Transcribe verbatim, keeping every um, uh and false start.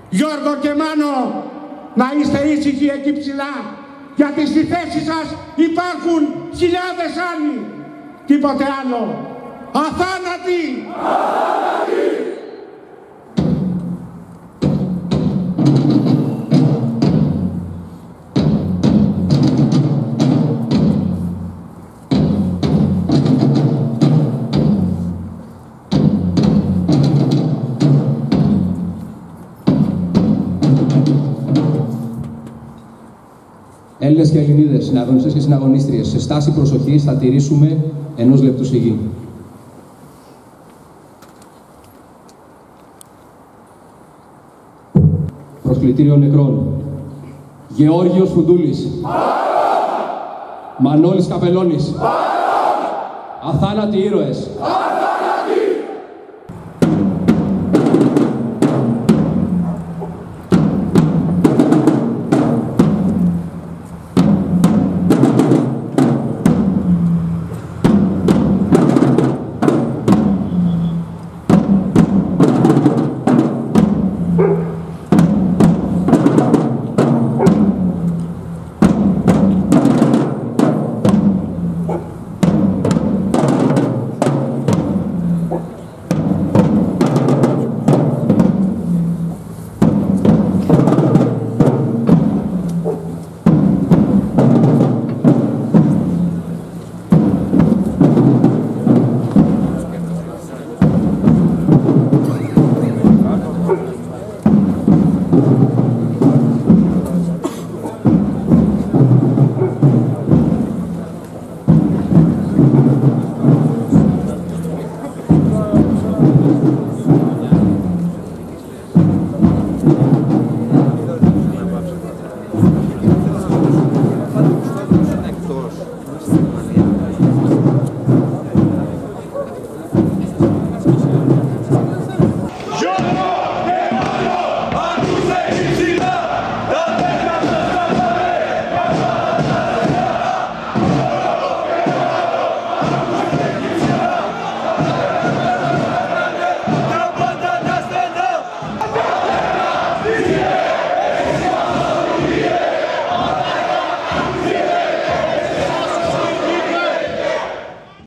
Γιώργο και Μάνο, να είστε ήσυχοι εκεί ψηλά, γιατί στη θέση σας υπάρχουν χιλιάδες άλλοι. Τίποτε άλλο. Αθάνατοι! Αθάνατοι! Έλληνες και Ελληνίδες, συναγωνιστές και συναγωνίστριες, σε στάση προσοχής θα τηρήσουμε ενός λεπτού σιγή. Προσκλητήριο νεκρών. Γεώργιος Φουντούλης. Μανώλης Καπελώνης. Αθάνατοι ήρωες.